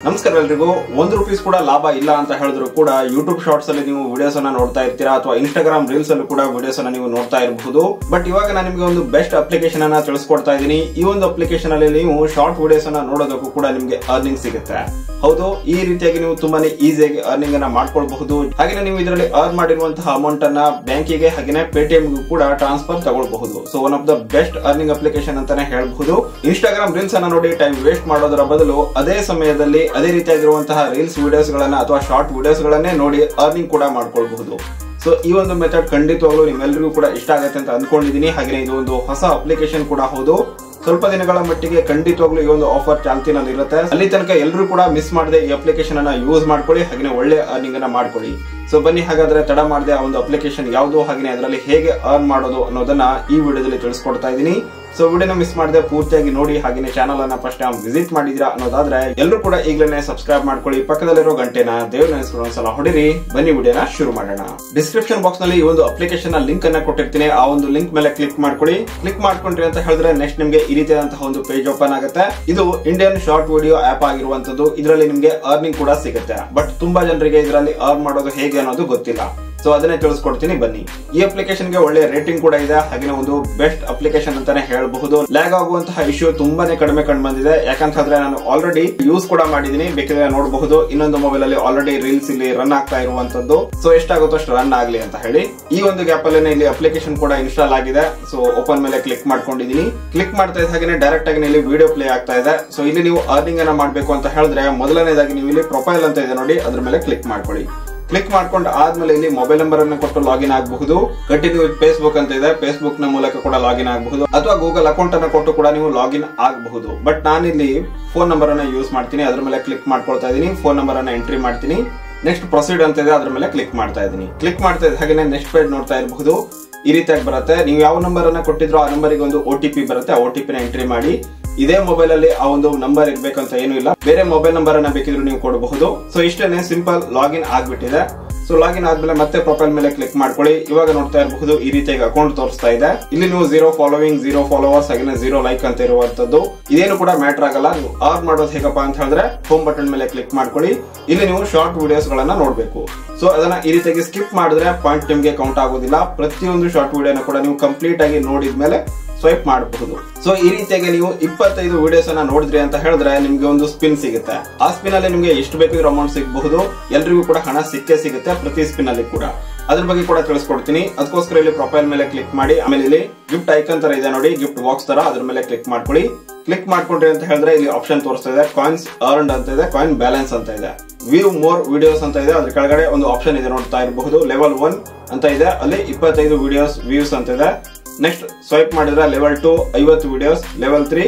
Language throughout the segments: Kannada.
ನಮಸ್ಕಾರ ಎಲ್ಲರಿಗೂ. ₹1 ಕೂಡ ಲಾಭ ಇಲ್ಲ ಅಂತ ಹೇಳಿದ್ರು ಕೂಡ ಯೂಟ್ಯೂಬ್ ಶಾರ್ಟ್ಸ್ ಅಲ್ಲಿ ನೀವು ವಿಡಿಯೋಸ್ ಅನ್ನ ನೋಡ್ತಾ ಇರ್ತೀರಾ ಅಥವಾ ಇನ್ಸ್ಟಾಗ್ರಾಮ್ ರೀಲ್ಸ್ ಅಲ್ಲೂ ಕೂಡ ವಿಡಿಯೋಸ್ ಅನ್ನ ನೀವು ನೋಡ್ತಾ ಇರಬಹುದು. ಬಟ್ ಇವಾಗ ನಾನು ನಿಮಗೆ ಒಂದು ಬೆಸ್ಟ್ ಅಪ್ಲಿಕೇಶನ್ ಅನ್ನ ತಿಳಿಸ್ಕೊಡ್ತಾ ಇದ್ದೀನಿ. ಈ ಒಂದು ಅಪ್ಲಿಕೇಶನ್ ಅಲ್ಲಿ ನೀವು ಶಾರ್ಟ್ ವಿಡಿಯೋಸ್ ಅನ್ನ ನೋಡೋದಕ್ಕೂ ಕೂಡ ನಿಮಗೆ ಅರ್ನಿಂಗ್ ಸಿಗುತ್ತೆ. ಹೌದು, ಈ ರೀತಿಯಾಗಿ ನೀವು ತುಂಬಾನೇ ಈಸಿಯಾಗಿ ಅರ್ನಿಂಗ್ ಅನ್ನ ಮಾಡ್ಕೊಳ್ಬಹುದು. ಹಾಗೆ ನೀವು ಇದರಲ್ಲಿ ಅರ್ನ್ ಮಾಡಿರುವಂತಹ ಅಮೌಂಟ್ ಅನ್ನ ಬ್ಯಾಂಕಿಗೆ ಹಾಗೆ ಪೇಟಿಎಂ ಕೂಡ ಟ್ರಾನ್ಸ್ಫರ್ ತಗೊಳ್ಬಹುದು. So one of the best earning application ಅಂತಾನೆ ಹೇಳಬಹುದು. ಇನ್ಸ್ಟಾಗ್ರಾಮ್ ರೀಲ್ಸ್ ಅನ್ನ ನೋಡಿ ಟೈಮ್ ವೇಸ್ಟ್ ಮಾಡೋದರ ಬದಲು ಅದೇ ಸಮಯದಲ್ಲಿ ಅದೇ ರೀತಿಯಾಗಿರುವಂತಹ ರೀಲ್ಸ್ ವಿಡಿಯೋಸ್ ಗಳನ್ನ ಅಥವಾ ಶಾರ್ಟ್ ವಿಡಿಯೋಸ್ ಗಳನ್ನೇ ನೋಡಿ ಅರ್ನಿಂಗ್ ಕೂಡ ಮಾಡ್ಕೊಳ್ಬಹುದು. ಸೊ ಈ ಒಂದು ಮೆಥಡ್ ಖಂಡಿತವಾಗ್ಲೂ ನಿಮ್ಮೆಲ್ಲರಿಗೂ ಕೂಡ ಇಷ್ಟ ಆಗುತ್ತೆ ಅಂತ ಅನ್ಕೊಂಡಿದೀನಿ. ಹಾಗೆ ಇದು ಒಂದು ಹೊಸ ಅಪ್ಲಿಕೇಶನ್ ಕೂಡ ಹೌದು. ಸ್ವಲ್ಪ ದಿನಗಳ ಮಟ್ಟಿಗೆ ಖಂಡಿತವಾಗ್ಲೂ ಈ ಒಂದು ಆಫರ್ ಚಾಲ್ತಿನಲ್ಲಿ ಇರುತ್ತೆ. ಅಲ್ಲಿ ತನಕ ಎಲ್ಲರೂ ಕೂಡ ಮಿಸ್ ಮಾಡದೆ ಈ ಅಪ್ಲಿಕೇಶನ್ ಅನ್ನ ಯೂಸ್ ಮಾಡ್ಕೊಳ್ಳಿ, ಹಾಗೆ ಒಳ್ಳೆ ಅರ್ನಿಂಗ್ ಅನ್ನ ಮಾಡ್ಕೊಳ್ಳಿ. ಸೊ ಬನ್ನಿ ಹಾಗಾದ್ರೆ ತಡ ಮಾಡದೆ ಆ ಒಂದು ಅಪ್ಲಿಕೇಶನ್ ಯಾವುದು ಹಾಗೆ ಅದರಲ್ಲಿ ಹೇಗೆ ಅರ್ನ್ ಮಾಡೋದು ಅನ್ನೋದನ್ನ ಈ ವಿಡಿಯೋದಲ್ಲಿ ತಿಳಿಸ್ಕೊಡ್ತಾ ಇದ್ದೀನಿ. ಸೊ ವಿಡಿಯೋನ ಮಿಸ್ ಮಾಡದೆ ಪೂರ್ತಿಯಾಗಿ ನೋಡಿ. ಹಾಗೆ ಚಾನಲ್ ಅನ್ನ ಫಸ್ಟ್ ಟೈಮ್ ವಿಸಿಟ್ ಮಾಡಿದಿರಾ ಅನ್ನೋದಾದ್ರೆ ಎಲ್ಲರೂ ಕೂಡ ಈಗಲೇ ಸಬ್ಸ್ಕ್ರೈಬ್ ಮಾಡ್ಕೊಳ್ಳಿ. ಪಕ್ಕದಲ್ಲಿರೋ ಗಂಟೆನ ದೇವ್ರ ನೆನೆಸ್ಕೊಂಡು ಒಂದ್ಸಲ ಹೊಡಿರಿ. ಬನ್ನಿ ವಿಡಿಯೋನ ಶುರು ಮಾಡೋಣ. ಡಿಸ್ಕ್ರಿಪ್ಷನ್ ಬಾಕ್ಸ್ ನಲ್ಲಿ ಈ ಒಂದು ಅಪ್ಲಿಕೇಶನ್ ನ ಲಿಂಕ್ ಅನ್ನ ಕೊಟ್ಟಿರ್ತೀನಿ. ಆ ಒಂದು ಲಿಂಕ್ ಮೇಲೆ ಕ್ಲಿಕ್ ಮಾಡ್ಕೊಳ್ಳಿ. ಕ್ಲಿಕ್ ಮಾಡ್ಕೊಂಡ್ರಿ ಅಂತ ಹೇಳಿದ್ರೆ ನೆಕ್ಸ್ಟ್ ನಿಮ್ಗೆ ಈ ರೀತಿಯಾದಂತಹ ಒಂದು ಪೇಜ್ ಓಪನ್ ಆಗುತ್ತೆ. ಇದು ಇಂಡಿಯನ್ ಶಾರ್ಟ್ ವಿಡಿಯೋ ಆಪ್ ಆಗಿರುವಂತದ್ದು. ಇದರಲ್ಲಿ ನಿಮ್ಗೆ ಅರ್ನಿಂಗ್ ಕೂಡ ಸಿಗುತ್ತೆ. ಬಟ್ ತುಂಬಾ ಜನರಿಗೆ ಇದರಲ್ಲಿ ಅರ್ನ್ ಮಾಡೋದು ಹೇಗೆ ಅನ್ನೋದು ಗೊತ್ತಿಲ್ಲ. ಸೊ ಅದನ್ನೇ ತಿಳಿಸ್ಕೊಡ್ತೀನಿ ಬನ್ನಿ. ಈ ಅಪ್ಲಿಕೇಶನ್ ಗೆ ಒಳ್ಳೆ ರೇಟಿಂಗ್ ಕೂಡ ಇದೆ. ಹಾಗೆ ಒಂದು ಬೆಸ್ಟ್ ಅಪ್ಲಿಕೇಶನ್ ಅಂತಾನೆ ಹೇಳಬಹುದು. ಲ್ಯಾಗ್ ಆಗುವಂತಹ ಇಶ್ಯೂ ತುಂಬಾನೇ ಕಡಿಮೆ ಕಂಡು ಬಂದಿದೆ. ಯಾಕಂತಂದ್ರೆ ನಾನು ಆಲ್ರೆಡಿ ಯೂಸ್ ಕೂಡ ಮಾಡಿದೀನಿ, ಬೇಕಿದ್ರೆ ನೋಡಬಹುದು. ಇನ್ನೊಂದು ಮೊಬೈಲ್ ಅಲ್ಲಿ ಆಲ್ರೆಡಿ ರೀಲ್ಸ್ ಇಲ್ಲಿ ರನ್ ಆಗ್ತಾ ಇರುವಂತದ್ದು. ಸೊ ಎಷ್ಟಾಗುತ್ತೋ ಅಷ್ಟು ರನ್ ಆಗ್ಲಿ ಅಂತ ಹೇಳಿ ಈ ಒಂದು ಗ್ಯಾಪ್ ಅಲ್ಲಿ ಇಲ್ಲಿ ಅಪ್ಲಿಕೇಶನ್ ಕೂಡ ಇನ್ಸ್ಟಾಲ್ ಆಗಿದೆ. ಸೊ ಓಪನ್ ಮೇಲೆ ಕ್ಲಿಕ್ ಮಾಡ್ಕೊಂಡಿದೀನಿ. ಕ್ಲಿಕ್ ಮಾಡ್ತಾ ಇದ್ದ ಹಾಗೆ ಡೈರೆಕ್ಟ್ ಆಗಿ ಇಲ್ಲಿ ವಿಡಿಯೋ ಪ್ಲೇ ಆಗ್ತಾ ಇದೆ. ಸೊ ಇಲ್ಲಿ ನೀವು ಅರ್ನಿಂಗ್ ಅನ್ನ ಮಾಡಬೇಕು ಅಂತ ಹೇಳಿದ್ರೆ ಮೊದಲನೇದಾಗಿ ನೀವು ಇಲ್ಲಿ ಪ್ರೊಫೈಲ್ ಅಂತ ಇದೆ ನೋಡಿ, ಅದ್ರ ಮೇಲೆ ಕ್ಲಿಕ್ ಮಾಡ್ಕೊಳ್ಳಿ. ಕ್ಲಿಕ್ ಮಾಡ್ಕೊಂಡು ಆದ್ಮೇಲೆ ಇಲ್ಲಿ ಮೊಬೈಲ್ ನಂಬರ್ ಅನ್ನು ಕೊಟ್ಟು ಲಾಗಿನ್ ಆಗಬಹುದು. ಕಂಟಿನ್ಯೂ ವಿತ್ ಫೇಸ್ಬುಕ್ ಅಂತ ಇದೆ, ಫೇಸ್ಬುಕ್ ನ ಮೂಲಕ ಕೂಡ ಲಾಗಿನ್ ಆಗಬಹುದು ಅಥವಾ ಗೂಗಲ್ ಅಕೌಂಟ್ ಅನ್ನು ಕೊಟ್ಟು ಕೂಡ ನೀವು ಲಾಗಿನ್ ಆಗಬಹುದು. ಬಟ್ ನಾನಿಲ್ಲಿ ಫೋನ್ ನಂಬರ್ ಅನ್ನ ಯೂಸ್ ಮಾಡ್ತೀನಿ. ಅದ್ರ ಮೇಲೆ ಕ್ಲಿಕ್ ಮಾಡ್ಕೊಳ್ತಾ ಇದೀನಿ. ಫೋನ್ ನಂಬರ್ ಅನ್ನ ಎಂಟ್ರಿ ಮಾಡ್ತೀನಿ. ನೆಕ್ಸ್ಟ್ ಪ್ರೊಸೀಡ್ ಅಂತ ಇದೆ, ಅದ್ರ ಮೇಲೆ ಕ್ಲಿಕ್ ಮಾಡ್ತಾ ಇದೀನಿ. ಕ್ಲಿಕ್ ಮಾಡ್ತಾ ಇದ್ದ ಹಾಗೆ ನೆಕ್ಸ್ಟ್ ಪೇಜ್ ನೋಡ್ತಾ ಇರಬಹುದು. ಈ ರೀತಿಯಾಗಿ ಬರುತ್ತೆ. ನೀವು ಯಾವ ನಂಬರ್ ಅನ್ನ ಕೊಟ್ಟಿದ್ರೋ ಆ ನಂಬರಿಗೆ ಒಂದು OTP ಬರುತ್ತೆ. ಆ OTP ನ ಎಂಟ್ರಿ ಮಾಡಿ. ಇದೇ ಮೊಬೈಲ್ ಅಲ್ಲಿ ಆ ಒಂದು ನಂಬರ್ ಇರ್ಬೇಕಂತ ಏನು ಇಲ್ಲ, ಬೇರೆ ಮೊಬೈಲ್ ನಂಬರ್ ಅನ್ನ ಬೇಕಿದ್ರು ನೀವು ಕೊಡಬಹುದು. ಸೊ ಇಷ್ಟೇನೆ, ಸಿಂಪಲ್ ಲಾಗಿನ್ ಆಗ್ಬಿಟ್ಟಿದೆ. ಸೊ ಲಾಗಿನ್ ಆದ್ಮೇಲೆ ಮತ್ತೆ ಪ್ರೊಫೈಲ್ ಮೇಲೆ ಕ್ಲಿಕ್ ಮಾಡ್ಕೊಳ್ಳಿ. ಇವಾಗ ನೋಡ್ತಾ ಇರಬಹುದು ಈ ರೀತಿಯಾಗಿ ಅಕೌಂಟ್ ತೋರಿಸ್ತಾ ಇದೆ. ಇಲ್ಲಿ ನೀವು 0 ಫಾಲೋವಿಂಗ್, 0 ಫಾಲೋವರ್ಸ್ ಹಾಗೆ 0 ಲೈಕ್ ಅಂತ ಇರುವಂತದ್ದು. ಇದೇನು ಕೂಡ ಮ್ಯಾಟರ್ ಆಗಲ್ಲ. ನೀವು ಅರ್ನ್ ಮಾಡೋದು ಹೇಗಪ್ಪ ಅಂತ ಹೇಳಿದ್ರೆ ಹೋಮ್ ಬಟನ್ ಮೇಲೆ ಕ್ಲಿಕ್ ಮಾಡ್ಕೊಳ್ಳಿ. ಇಲ್ಲಿ ನೀವು ಶಾರ್ಟ್ ವಿಡಿಯೋಸ್ ಗಳನ್ನ ನೋಡ್ಬೇಕು. ಸೊ ಅದನ್ನ ಈ ರೀತಿಯಾಗಿ ಸ್ಕಿಪ್ ಮಾಡಿದ್ರೆ ಪಾಯಿಂಟ್ ನಿಮ್ಗೆ ಕೌಂಟ್ ಆಗೋದಿಲ್ಲ. ಪ್ರತಿಯೊಂದು ಶಾರ್ಟ್ ವಿಡಿಯೋನ ಕೂಡ ನೀವು ಕಂಪ್ಲೀಟ್ ಆಗಿ ನೋಡಿದ್ಮೇಲೆ ಸ್ವೈಪ್ ಮಾಡಬಹುದು. ಸೊ ಈ ರೀತಿಯಾಗಿ ನೀವು 25 ವಿಡಿಯೋಸ್ ಅನ್ನ ನೋಡಿದ್ರಿ ಅಂತ ಹೇಳಿದ್ರೆ ನಿಮ್ಗೆ ಒಂದು ಸ್ಪಿನ್ ಸಿಗುತ್ತೆ. ಆ ಸ್ಪಿನ್ ಅಲ್ಲಿ ನಿಮ್ಗೆ ಎಷ್ಟು ಬೇಕಿದ್ರು ಅಮೌಂಟ್ ಸಿಗಬಹುದು. ಎಲ್ರಿಗೂ ಕೂಡ ಹಣ ಸಿಕ್ಕೇ ಸಿಗುತ್ತೆ ಪ್ರತಿ ಸ್ಪಿನ್ ಅಲ್ಲಿ ಕೂಡ. ಅದ್ರ ಬಗ್ಗೆ ಕೂಡ ತಿಳಿಸ್ಕೊಡ್ತೀನಿ. ಅದಕ್ಕೋಸ್ಕರ ಇಲ್ಲಿ ಪ್ರೊಫೈಲ್ ಮೇಲೆ ಕ್ಲಿಕ್ ಮಾಡಿ. ಆಮೇಲೆ ಇಲ್ಲಿ ಗಿಫ್ಟ್ ಐಕನ್ ತರ ಇದೆ ನೋಡಿ, ಗಿಫ್ಟ್ ಬಾಕ್ಸ್ ತರ, ಅದ್ರ ಮೇಲೆ ಕ್ಲಿಕ್ ಮಾಡ್ಕೊಳ್ಳಿ. ಕ್ಲಿಕ್ ಮಾಡ್ಕೊಂಡ್ರಿ ಅಂತ ಹೇಳಿದ್ರೆ ಇಲ್ಲಿ ಆಪ್ಷನ್ ತೋರಿಸ್ತಾ ಇದೆ. ಕಾಯಿನ್ಸ್ ಅರ್ನ್ಡ್ ಅಂತ ಇದೆ, ಕಾಯಿನ್ ಬ್ಯಾಲೆನ್ಸ್ ಅಂತ ಇದೆ, ವ್ಯೂ ಮೋರ್ ವಿಡಿಯೋಸ್ ಅಂತ ಇದೆ. ಅದ್ರ ಕೆಳಗಡೆ ಒಂದು ಆಪ್ಷನ್ ಇದೆ ನೋಡ್ತಾ ಇರಬಹುದು, ಲೆವೆಲ್ 1 ಅಂತ ಇದೆ. ಅಲ್ಲಿ 25 ವಿಡಿಯೋಸ್ ವ್ಯೂಸ್ ಅಂತ ಇದೆ. ನೆಕ್ಸ್ಟ್ ಸ್ವೈಪ್ ಮಾಡಿದ್ರೆ level 2 50 videos, level 3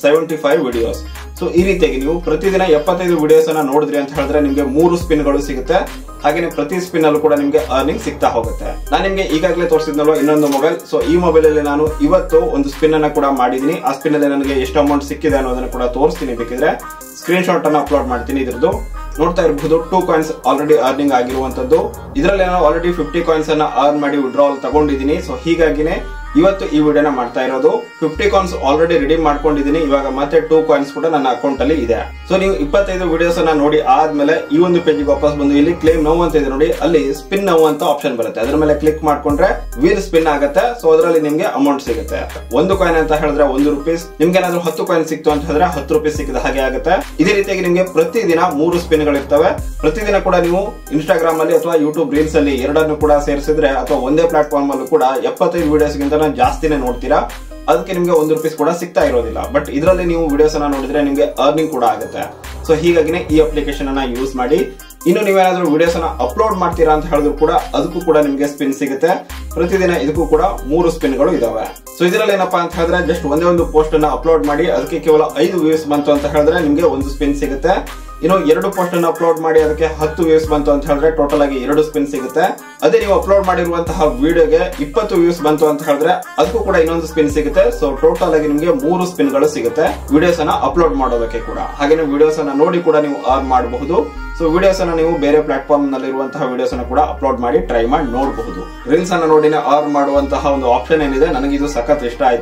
75 videos. So ಈ ರೀತಿಯಾಗಿ ನೀವು ಪ್ರತಿದಿನ 75 ವಿಡಿಯೋಸ್ ಅನ್ನ ನೋಡಿದ್ರಿ ಅಂತ ಹೇಳಿದ್ರೆ ನಿಮ್ಗೆ 3 ಸ್ಪಿನ್ ಗಳು ಸಿಗುತ್ತೆ. ಹಾಗೆ ಪ್ರತಿ ಸ್ಪಿನ್ ಅಲ್ಲೂ ಕೂಡ ನಿಮ್ಗೆ ಅರ್ನಿಂಗ್ ಸಿಗ್ತಾ ಹೋಗುತ್ತೆ. ನಾನು ನಿಮ್ಗೆ ಈಗಾಗಲೇ ತೋರಿಸಿದ್ನಲ್ವ ಇನ್ನೊಂದು ಮೊಬೈಲ್. ಸೊ ಈ ಮೊಬೈಲ್ ಅಲ್ಲಿ ನಾನು ಇವತ್ತು ಒಂದು ಸ್ಪಿನ್ ಅನ್ನ ಕೂಡ ಮಾಡಿದೀನಿ. ಆ ಸ್ಪಿನ್ ಅಲ್ಲಿ ನನಗೆ ಎಷ್ಟು ಅಮೌಂಟ್ ಸಿಕ್ಕಿದೆ ಅನ್ನೋದನ್ನ ಕೂಡ ತೋರಿಸ್ತೀನಿ. ಬೇಕಿದ್ರೆ ಸ್ಕ್ರೀನ್ ಶಾಟ್ ಅನ್ನ ಅಪ್ಲೋಡ್ ಮಾಡ್ತೀನಿ. ಇದ್ರದ್ದು ನೋಡ್ತಾ ಇರಬಹುದು 2 ಕಾಯಿನ್ಸ್ ಆಲ್ರೆಡಿ ಅರ್ನಿಂಗ್ ಆಗಿರುವಂತದ್ದು. ಇದರಲ್ಲಿ ನಾನು ಆಲ್ರೆಡಿ 50 ಕಾಯಿನ್ಸ್ ಅನ್ನ ಅರ್ನ್ ಮಾಡಿ ವಿಡ್ರಾವಲ್ ತಗೊಂಡಿದ್ದೀನಿ. ಸೊ ಹೀಗಾಗಿನೇ ಇವತ್ತು ಈ ವಿಡಿಯೋನ ಮಾಡ್ತಾ ಇರೋದು. 50 ಕಾಯಿನ್ಸ್ ಆಲ್ರೆಡಿ ರೆಡಿ ಮಾಡ್ಕೊಂಡಿದ್ದೀನಿ. ಇವಾಗ ಮತ್ತೆ 2 ಕಾಯಿನ್ಸ್ ಕೂಡ ನನ್ನ ಅಕೌಂಟ್ ಅಲ್ಲಿ ಇದೆ. ಸೊ ನೀವು 25 ವಿಡಿಯೋಸ್ ಅನ್ನ ನೋಡಿ ಆದ್ಮೇಲೆ ಈ ಒಂದು ಪೇಜ್ ವಾಪಸ್ ಬಂದು ಇಲ್ಲಿ ಕ್ಲೇಮ್ ನೌ ಅಂತ ಇದೆ ನೋಡಿ, ಅಲ್ಲಿ ಸ್ಪಿನ್ ನೌ ಅಂತ ಆಪ್ಷನ್ ಬರುತ್ತೆ. ಅದ್ರ ಮೇಲೆ ಕ್ಲಿಕ್ ಮಾಡ್ಕೊಂಡ್ರೆ ವೀಲ್ ಸ್ಪಿನ್ ಆಗುತ್ತೆ. ಸೊ ಅದರಲ್ಲಿ ನಿಮ್ಗೆ ಅಮೌಂಟ್ ಸಿಗುತ್ತೆ. 1 ಕಾಯಿನ್ ಅಂತ ಹೇಳಿದ್ರೆ ₹1. ನಿಮ್ಗೆ ಏನಾದ್ರು 10 ಕಾಯಿನ್ ಸಿಕ್ತು ಅಂತ ಹೇಳಿದ್ರೆ ₹10 ಸಿಕ್ಕಿದ ಹಾಗೆ ಆಗುತ್ತೆ. ಇದೇ ರೀತಿಯಾಗಿ ನಿಮ್ಗೆ ಪ್ರತಿದಿನ 3 ಸ್ಪಿನ್ ಗಳಿರ್ತವೆ. ಪ್ರತಿದಿನ ಕೂಡ ನೀವು ಇನ್ಸ್ಟಾಗ್ರಾಮ್ ಅಲ್ಲಿ ಅಥವಾ ಯೂಟ್ಯೂಬ್ ರೀಲ್ಸ್ ಅಲ್ಲಿ ಎರಡನ್ನು ಕೂಡ ಸೇರಿಸಿದ್ರೆ ಅಥವಾ ಒಂದೇ ಪ್ಲಾಟ್ಫಾರ್ಮ್ ಅಲ್ಲೂ ಕೂಡ 75 ವಿಡಿಯೋಸ್ ಗಿಂತ ಜಾಸ್ತಿನೇ ನೋಡ್ತೀರಾ. ಅದಕ್ಕೆ ನಿಮ್ಗೆ ₹1 ಕೂಡ ಸಿಗ್ತಾ ಇರೋದಿಲ್ಲ. ಬಟ್ ಇದರಲ್ಲಿ ನೀವು ವಿಡಿಯೋಸ್ ಅನ್ನ ನೋಡಿದ್ರೆ ನಿಮ್ಗೆ ಅರ್ನಿಂಗ್ ಕೂಡ ಆಗುತ್ತೆ. ಸೊ ಹೀಗಾಗಿನೇ ಈ ಅಪ್ಲಿಕೇಶನ್ ಅನ್ನ ಯೂಸ್ ಮಾಡಿ. ಇನ್ನು ನೀವೇನಾದ್ರೂ ವಿಡಿಯೋಸ್ ಅನ್ನ ಅಪ್ಲೋಡ್ ಮಾಡ್ತೀರಾ ಅಂತ ಹೇಳಿದ್ರು ಕೂಡ ಅದಕ್ಕೂ ಕೂಡ ನಿಮ್ಗೆ ಸ್ಪಿನ್ ಸಿಗುತ್ತೆ. ಪ್ರತಿದಿನ ಇದಕ್ಕೂ ಕೂಡ 3 ಸ್ಪಿನ್ ಗಳು ಇದಾವೆ. ಸೊ ಇದರಲ್ಲಿ ಏನಪ್ಪಾ ಅಂತ ಹೇಳಿದ್ರೆ ಜಸ್ಟ್ ಒಂದೇ ಒಂದು ಪೋಸ್ಟ್ ಅನ್ನ ಅಪ್ಲೋಡ್ ಮಾಡಿ ಅದಕ್ಕೆ ಕೇವಲ 5 ವ್ಯೂಸ್ ಬಂತು ಅಂತ ಹೇಳಿದ್ರೆ ನಿಮ್ಗೆ 1 ಸ್ಪಿನ್ ಸಿಗುತ್ತೆ. ಇನ್ನು 2 ಪೋಸ್ಟ್ ಅನ್ನು ಅಪ್ಲೋಡ್ ಮಾಡಿ ಅದಕ್ಕೆ 10 ವ್ಯೂಸ್ ಬಂತು ಅಂತ ಹೇಳಿದ್ರೆ ಟೋಟಲ್ ಆಗಿ 2 ಸ್ಪಿನ್ ಸಿಗುತ್ತೆ. ಅದೇ ನೀವು ಅಪ್ಲೋಡ್ ಮಾಡಿರುವಂತಹ ವಿಡಿಯೋಗೆ 20 ವ್ಯೂಸ್ ಬಂತು ಅಂತ ಹೇಳಿದ್ರೆ ಅದಕ್ಕೂ ಕೂಡ ಇನ್ನೊಂದು ಸ್ಪಿನ್ ಸಿಗುತ್ತೆ. ಸೊ ಟೋಟಲ್ ಆಗಿ ನಿಮ್ಗೆ 3 ಸ್ಪಿನ್ ಗಳು ಸಿಗುತ್ತೆ ವಿಡಿಯೋಸ್ ಅನ್ನ ಅಪ್ಲೋಡ್ ಮಾಡೋದಕ್ಕೆ ಕೂಡ. ಹಾಗೆ ವಿಡಿಯೋಸ್ ಅನ್ನ ನೋಡಿ ಕೂಡ ನೀವು ಅರ್ನ್ ಮಾಡಬಹುದು. ಸೊ ವಿಡಿಯೋಸ್ ಅನ್ನ ನೀವು ಬೇರೆ ಪ್ಲಾಟ್ಫಾರ್ಮ್ ನಲ್ಲಿ ಇರುವಂತಹ ವಿಡಿಯೋಸ್ ಅನ್ನ ಕೂಡ ಅಪ್ಲೋಡ್ ಮಾಡಿ ಟ್ರೈ ಮಾಡಿ ನೋಡಬಹುದು. ರೀಲ್ಸ್ ಅನ್ನ ನೋಡಿ ಅರ್ನ್ ಮಾಡುವಂತಹ ಒಂದು ಆಪ್ಷನ್ ಏನಿದೆ, ನನಗೆ ಇದು ಸಖತ್ ಇಷ್ಟ ಆಯ್ತು.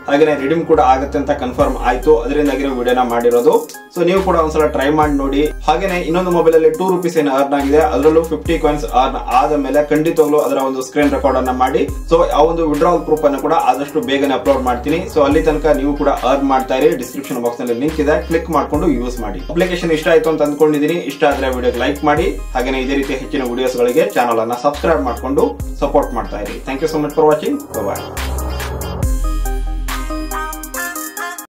ಹಾಗೆ ರಿಡೀಮ್ ಕೂಡ ಆಗುತ್ತೆ ಅಂತ ಕನ್ಫರ್ಮ್ ಆಯ್ತು, ಅದರಿಂದಾಗಿ ವಿಡಿಯೋನ ಮಾಡಿರೋದು. ಸೊ ನೀವು ಕೂಡ ಒಂದ್ಸಲ ಟ್ರೈ ಮಾಡಿ ನೋಡಿ. ಹಾಗೇನೆ ಇನ್ನೊಂದು ಮೊಬೈಲ್ ಅಲ್ಲಿ ₹2 ಏನು ಅರ್ನ್ ಆಗಿದೆ, ಅದರಲ್ಲೂ 50 ಕಾಯಿನ್ಸ್ ಅರ್ನ್ ಆದ ಮೇಲೆ ಖಂಡಿತವಾಗ್ಲೂ ಅದರ ಒಂದು ಸ್ಕ್ರೀನ್ ರೆಕಾರ್ಡ್ ಅನ್ನ ಮಾಡಿ ಸೊ ಆ ಒಂದು ವಿಡ್ರಾವಲ್ ಪ್ರೂಫ್ ಅನ್ನು ಕೂಡ ಆದಷ್ಟು ಬೇಗನೆ ಅಪ್ಲೋಡ್ ಮಾಡ್ತೀನಿ. ಸೊ ಅಲ್ಲಿ ತನಕ ನೀವು ಕೂಡ ಅರ್ನ್ ಮಾಡ್ತಾ ಇರಿ. ಡಿಸ್ಕ್ರಿಪ್ಷನ್ ಬಾಕ್ಸ್ ನಲ್ಲಿ ಲಿಂಕ್ ಇದೆ, ಕ್ಲಿಕ್ ಮಾಡ್ಕೊಂಡು ಯೂಸ್ ಮಾಡಿ. ಅಪ್ಲಿಕೇಶನ್ ಇಷ್ಟ ಆಯ್ತು ಅಂತ ಅಂದ್ಕೊಂಡಿದ್ದೀನಿ. ಇಷ್ಟ ಆದ್ರೆ ವಿಡಿಯೋಗೆ ಲೈಕ್ ಮಾಡಿ, ಹಾಗೆ ಇದೇ ರೀತಿ ಹೆಚ್ಚಿನ ವಿಡಿಯೋಸ್ ಗಳಿಗೆ ಚಾನಲ್ ಅನ್ನ ಸಬ್ಸ್ಕ್ರೈಬ್ ಮಾಡ್ಕೊಂಡು ಸಪೋರ್ಟ್ ಮಾಡ್ತಾ ಇರಿ. Thank you so much for watching. Bye.